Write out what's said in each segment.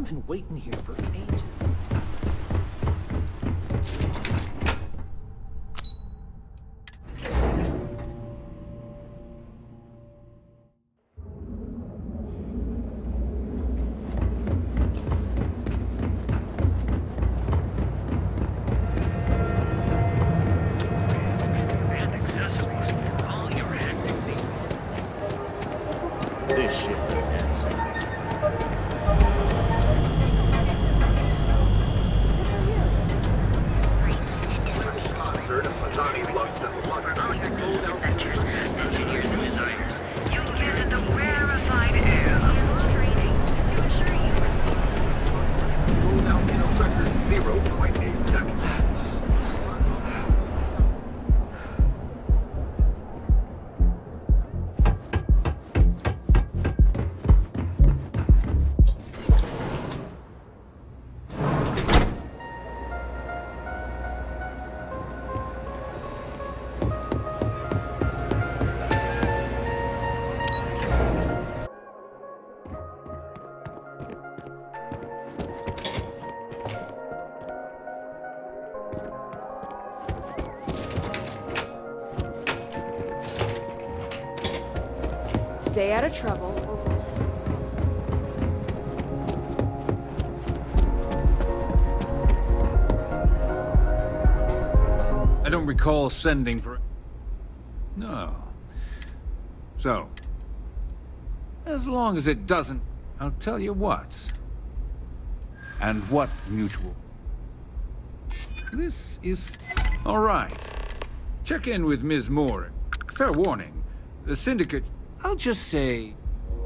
I've been waiting here for ages. This shift doesn't end soon. Engineers and designers. You get the rarefied air of training to ensure you Rolled out in a record 0.8 seconds. Stay out of trouble. I don't recall sending for... No. So, as long as it doesn't, I'll tell you what. And what mutual. This is... All right. Check in with Ms. Moore. Fair warning. The Syndicate... I'll just say...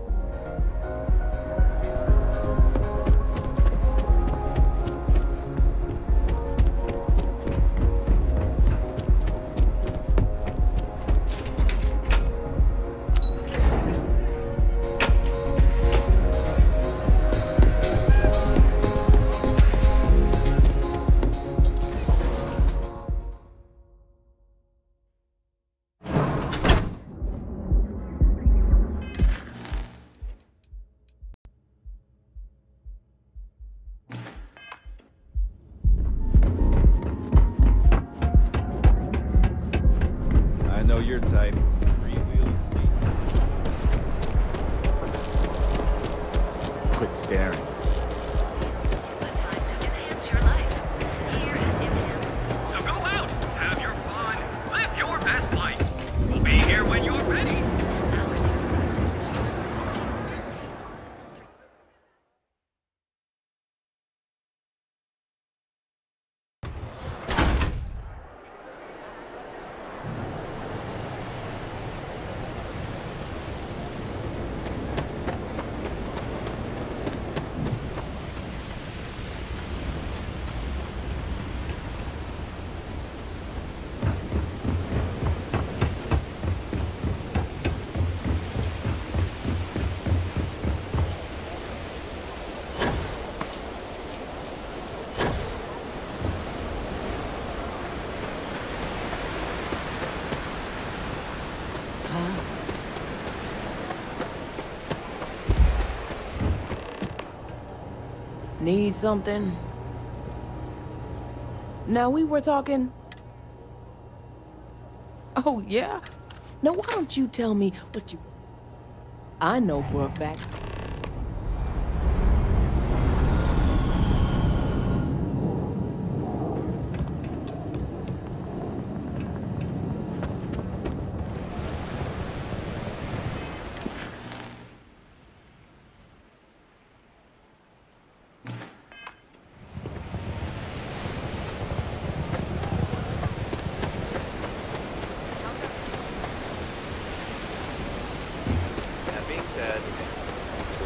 I know your type. Three-wheel speed. Quit staring. enhance your life. Here at Imogene. So go out, have your fun, live your best life. We'll be here when you're ready. Need something? Now we were talking... Oh, yeah? Now why don't you tell me what you... I know for a fact. That being said,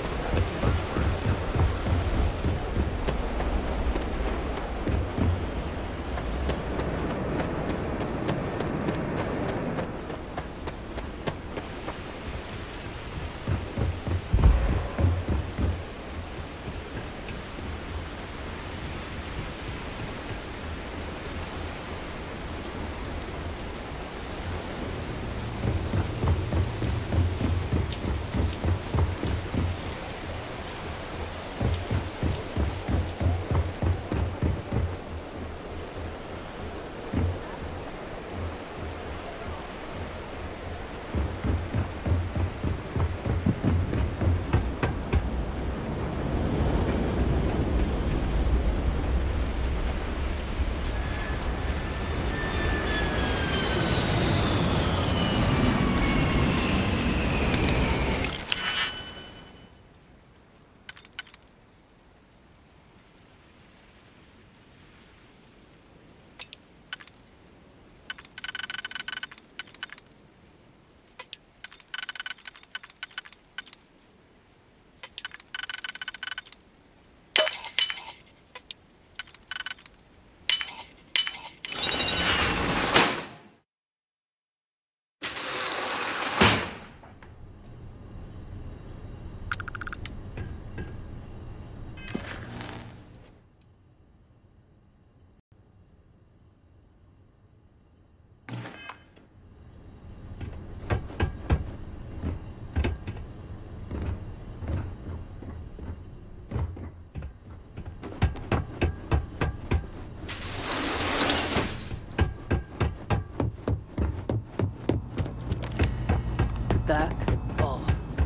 back off.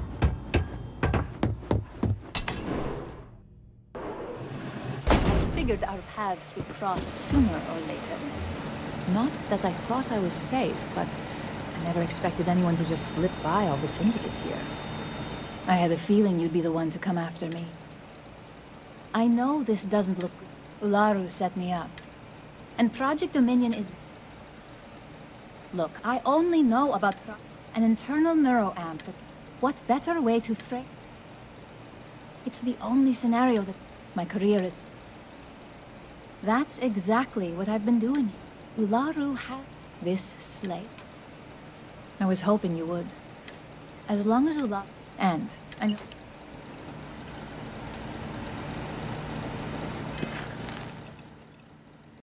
I figured our paths would cross sooner or later. Not that I thought I was safe, but I never expected anyone to just slip by all the Syndicate here. I had a feeling you'd be the one to come after me. I know this doesn't look good. Ularu set me up. And Project Dominion is... Look, I only know about an internal neuroamp. What better way to frame... It's the only scenario that my career is... That's exactly what I've been doing. Ularu had this slate. I was hoping you would. As long as Ularu... And I know...